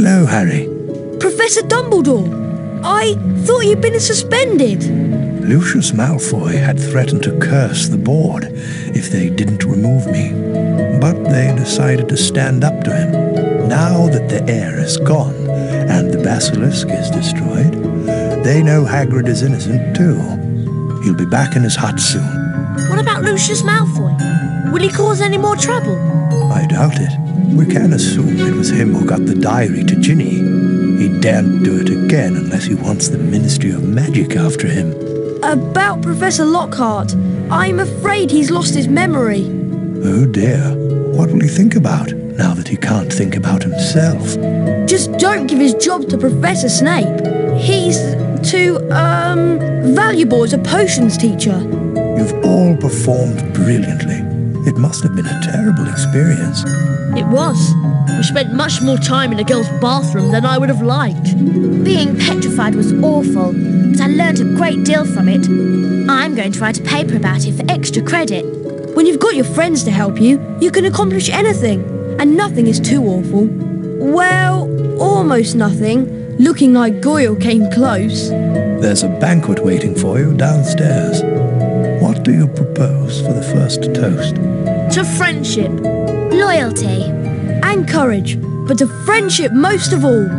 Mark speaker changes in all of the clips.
Speaker 1: Hello, Harry.
Speaker 2: Professor Dumbledore! I thought you'd been suspended.
Speaker 1: Lucius Malfoy had threatened to curse the board if they didn't remove me. But they decided to stand up to him. Now that the Heir is gone and the Basilisk is destroyed, they know Hagrid is innocent too. He'll be back in his hut soon.
Speaker 3: What about Lucius Malfoy? Will he cause any more trouble?
Speaker 1: I doubt it. We can assume it was him who got the diary to Ginny. He daren't do it again unless he wants the Ministry of Magic after him.
Speaker 2: About Professor Lockhart, I'm afraid he's lost his memory.
Speaker 1: Oh dear. What will he think about now that he can't think about himself?
Speaker 2: Just don't give his job to Professor Snape. He's too, valuable as a potions teacher.
Speaker 1: You've all performed brilliantly. It must have been a terrible experience.
Speaker 3: It was. We spent much more time in a girl's bathroom than I would have liked.
Speaker 4: Being petrified was awful, but I learned a great deal from it. I'm going to write a paper about it for extra credit.
Speaker 2: When you've got your friends to help you, you can accomplish anything. And nothing is too awful. Well, almost nothing. Looking like Goyle came close.
Speaker 1: There's a banquet waiting for you downstairs. What do you propose for the first toast?
Speaker 3: To friendship.
Speaker 4: Loyalty.
Speaker 2: And courage, but to friendship most of all.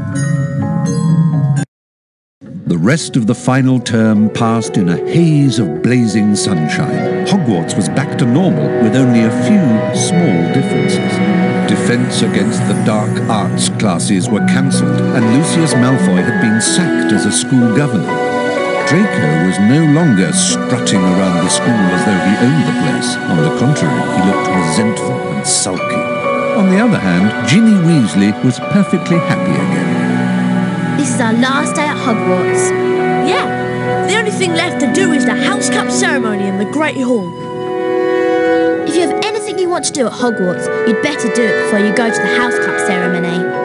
Speaker 5: The rest of the final term passed in a haze of blazing sunshine. Hogwarts was back to normal with only a few small differences. Defense against the dark arts classes were cancelled, and Lucius Malfoy had been sacked as a school governor. Draco was no longer strutting around the school as though he owned the place. On the contrary, he looked resentful and sulky. On the other hand, Ginny Weasley was perfectly happy again.
Speaker 4: This is our last day at Hogwarts.
Speaker 3: Yeah, the only thing left to do is the House Cup ceremony in the Great Hall.
Speaker 4: If you have anything you want to do at Hogwarts, you'd better do it before you go to the House Cup ceremony.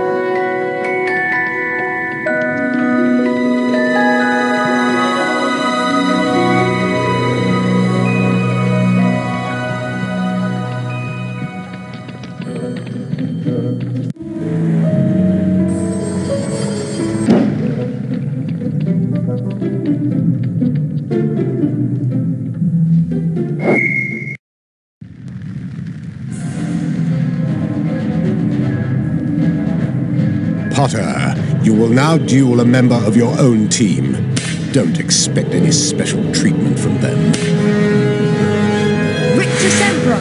Speaker 6: Potter, you will now duel a member of your own team. Don't expect any special treatment from them.
Speaker 2: Rictus Sempra!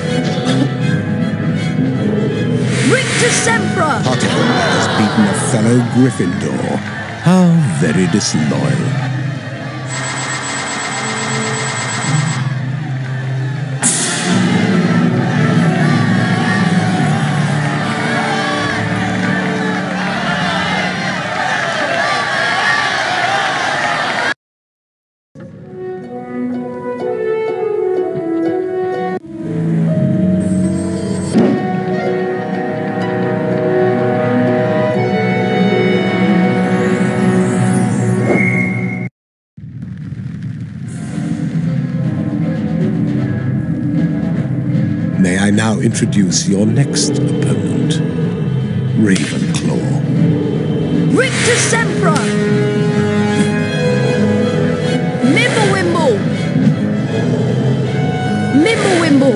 Speaker 2: Rictus Sempra!
Speaker 6: Potter has beaten a fellow Gryffindor. How very disloyal. May I now introduce your next opponent, Ravenclaw.
Speaker 2: Rictus Sempra! Mimblewimble! Mimblewimble!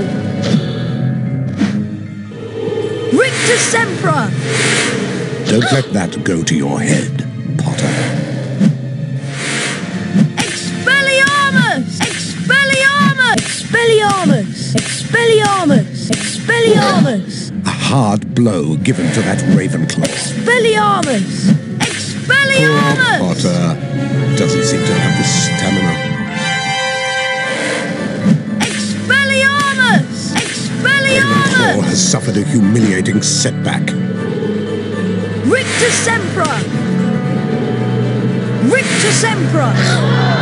Speaker 2: Rictus Sempra!
Speaker 6: Don't let that go to your head, Potter.
Speaker 2: Expelliarmus! Expelliarmus! Expelliarmus! Expelliarmus! Expelliarmus!
Speaker 6: A hard blow given to that Ravenclaw.
Speaker 2: Expelliarmus! Expelliarmus!
Speaker 6: Poor Potter doesn't seem to have the stamina.
Speaker 2: Expelliarmus!
Speaker 6: Ravenclaw
Speaker 2: Expelliarmus!
Speaker 6: has suffered a humiliating setback.
Speaker 2: Rictus Sempra! Rictus Sempra!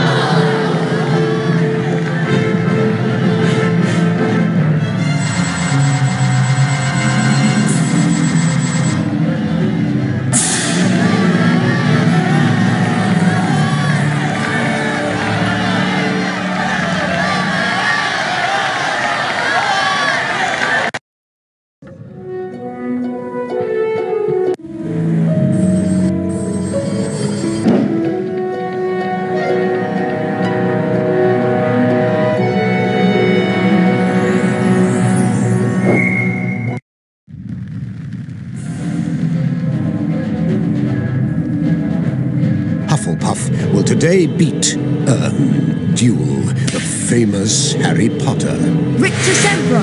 Speaker 6: They beat, Duel, the famous Harry Potter.
Speaker 2: Rictus Sempra!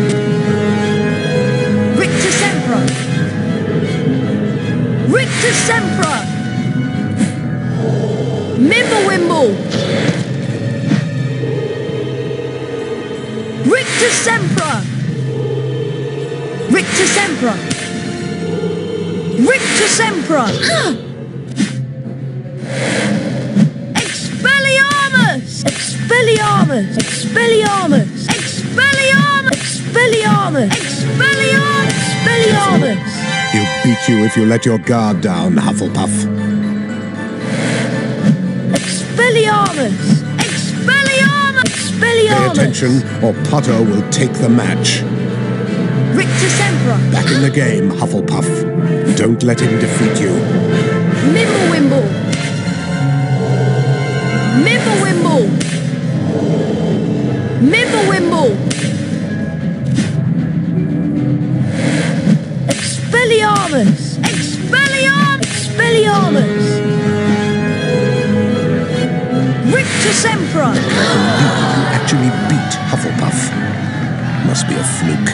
Speaker 2: Rictus Sempra! Rictus Sempra! Mimblewimble! Rictus Sempra! Rictus Sempra! Rictus Sempra! Expelliarmus! Expelliarmus! Expelliarmus! Expelliarmus! Expelliarmus! Expelliarmus! Expelliarmus!
Speaker 6: He'll beat you if you let your guard down, Hufflepuff.
Speaker 2: Expelliarmus! Expelliarmus! Expelliarmus!
Speaker 6: Pay attention, or Potter will take the match.
Speaker 2: Rictus Sempra!
Speaker 6: Back in the game, Hufflepuff. Don't let him defeat you.
Speaker 2: Mimblewimble! Mimblewimble! Mimblewimble! Expelliarmus! Expelliarmus! Expelliarmus! Rictus Sempra!
Speaker 6: I believe you actually beat Hufflepuff. Must be a fluke.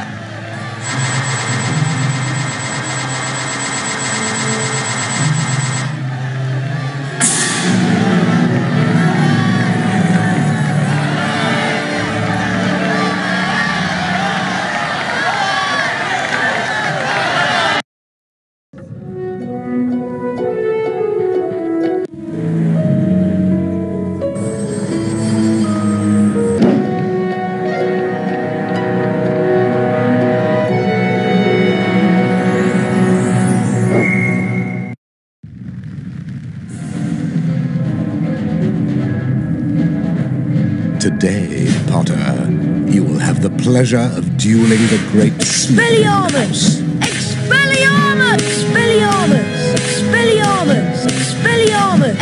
Speaker 6: Today, Potter, you will have the pleasure of dueling the great
Speaker 2: Expelliarmus! Expelliarmus! Expelliarmus! Expelliarmus! Expelliarmus!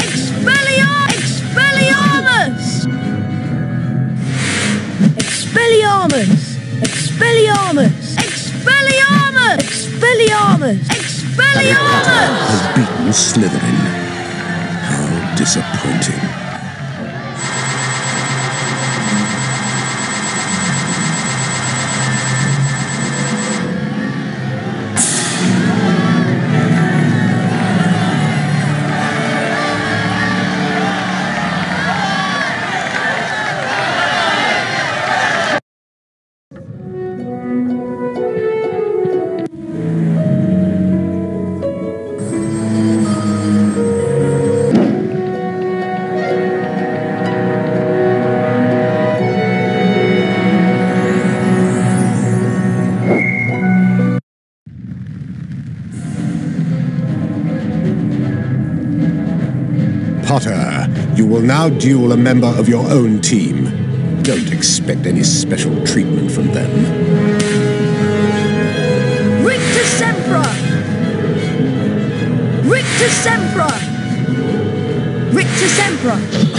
Speaker 2: Expelliarmus! Expelliarmus! Expelliarmus! Expelliarmus! Expelliarmus!
Speaker 6: Harry Potter
Speaker 2: Expelliarmus!
Speaker 6: has beaten Slytherin. How disappointing. Potter, you will now duel a member of your own team. Don't expect any special treatment from them.
Speaker 2: Rictus Sempra! Rictus Sempra! Rictus Sempra!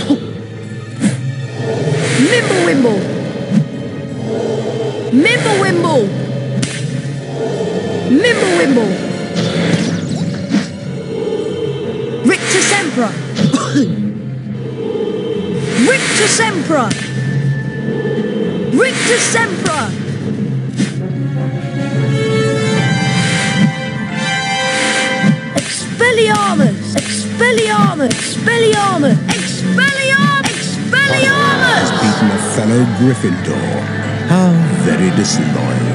Speaker 2: Mimblewimble! Mimblewimble! Mimblewimble! Rictus Sempra! Rictus Sempra! Rictus Sempra! Expelliarmus! Expelliarmus! Expelliarmus! Expelliarmus! Expelliarmus!
Speaker 6: Has beaten a fellow Gryffindor. How very disloyal.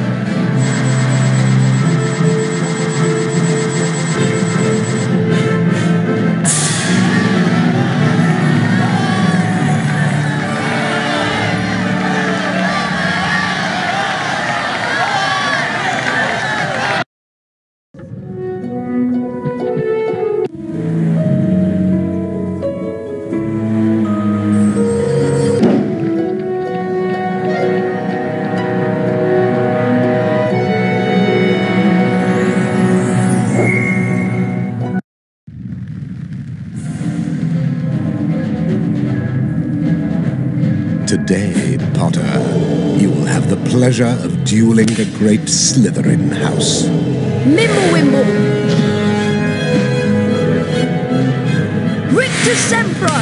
Speaker 6: Today, Potter, you will have the pleasure of dueling the great Slytherin house.
Speaker 2: Mimblewimble! Rictus Rictus Sempra!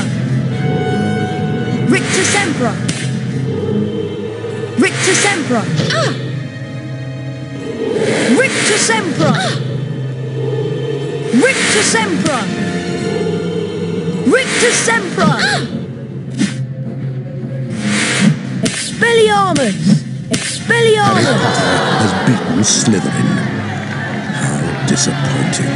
Speaker 2: Rictus Sempra! Rictus Sempra! Rictus Sempra! Rictus Sempra! Rictus Sempra! Expelliarmus! Expelliarmus!
Speaker 6: Has beaten Slytherin. How disappointing.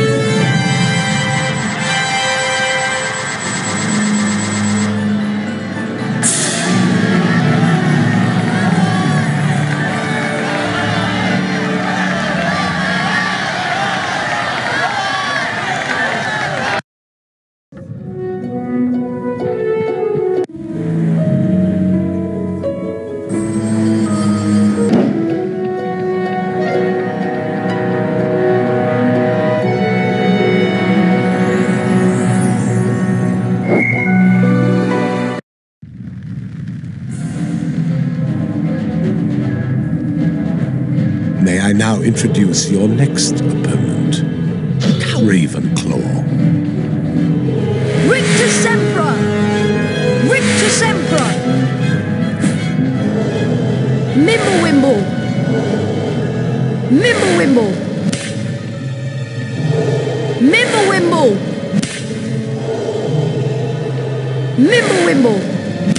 Speaker 6: May I now introduce your next opponent, Ravenclaw.
Speaker 2: Rictus Sempra! Rictus Sempra! Mimblewimble! Mimblewimble! Mimblewimble! Mimblewimble!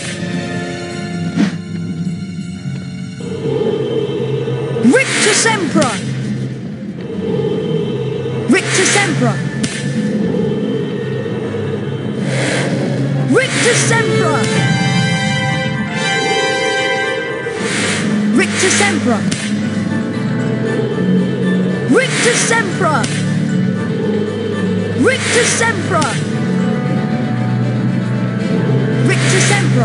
Speaker 2: Rictus Sempra! Rictus Sempra! Rictus Sempra! Rictus Sempra! Rictus Sempra! Rictus Sempra! Rictus Sempra!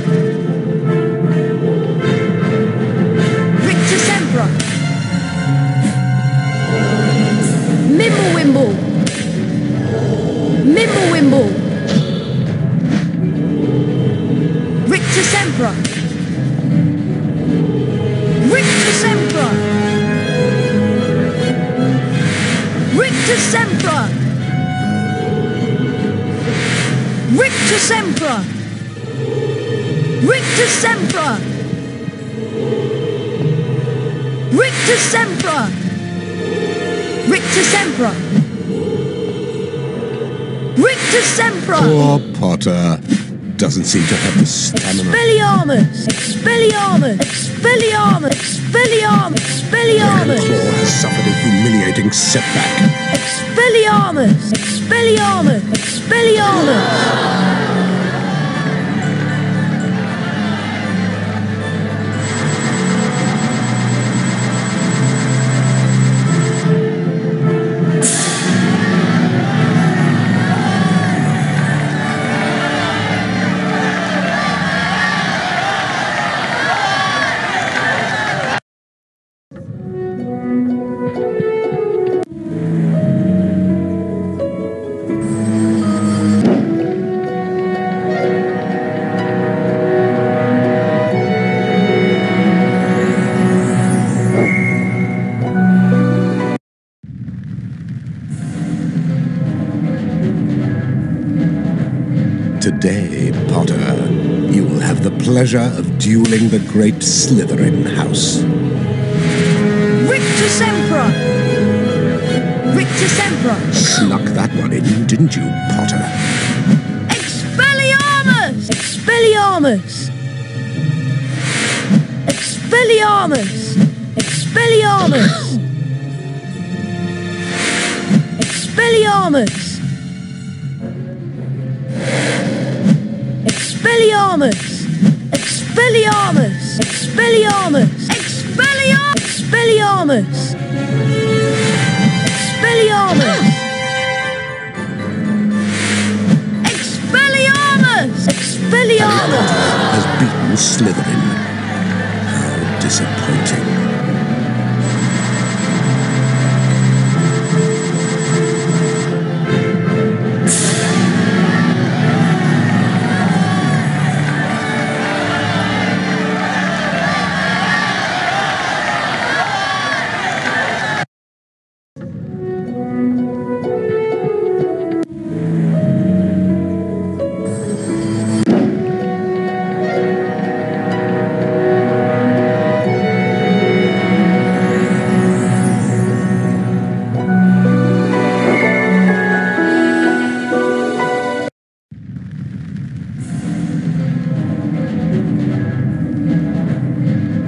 Speaker 2: Rictus Sempra! Mimblewimble! Mimblewimble! Rictus Sempra! Rictus Sempra! Rictus Sempra! Rictus Sempra! Rictus Sempra! Rictus Sempra! Rictus Sempra! Rictus Sempra!
Speaker 6: Poor Potter. Doesn't seem to have the stamina.
Speaker 2: Expelliarmus! Expelliarmus! Expelliarmus! Expelliarmus! Expelliarmus!
Speaker 6: Ravenclaw has suffered a humiliating setback.
Speaker 2: Expelliarmus! Expelliarmus! Expelliarmus!
Speaker 6: Today, Potter, you will have the pleasure of dueling the great Slytherin house.
Speaker 2: Rictus Sempra! Rictus Sempra!
Speaker 6: Snuck that one in, didn't you, Potter?
Speaker 2: Expelliarmus! Expelliarmus! Expelliarmus! Expelliarmus! Expelliarmus! Expelliarmus! Expelliarmus! Expelliarmus! Expelliarmus! Expelliarmus! Expelliarmus! Expelliarmus!
Speaker 6: Has beaten Slytherin. How disappointing.